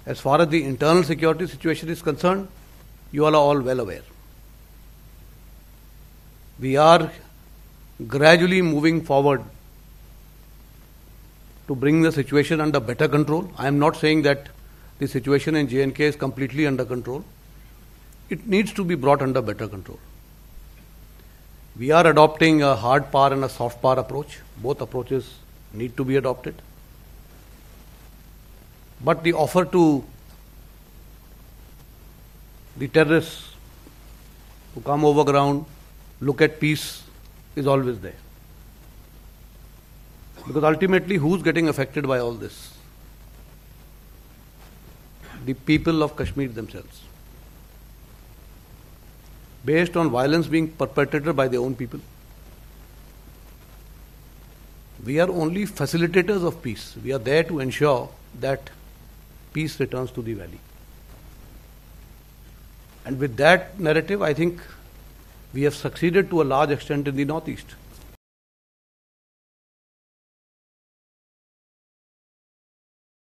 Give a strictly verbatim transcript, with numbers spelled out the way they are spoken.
As far as the internal security situation is concerned, you all are all well aware. We are gradually moving forward to bring the situation under better control. I am not saying that the situation in J and K is completely under control. It needs to be brought under better control. We are adopting a hard power and a soft power approach. Both approaches need to be adopted. But the offer to the terrorists to come over ground, look at peace, is always there. Because ultimately, who's getting affected by all this? The people of Kashmir themselves. Based on violence being perpetrated by their own people. We are only facilitators of peace. We are there to ensure that peace returns to the valley. And with that narrative, I think we have succeeded to a large extent in the northeast.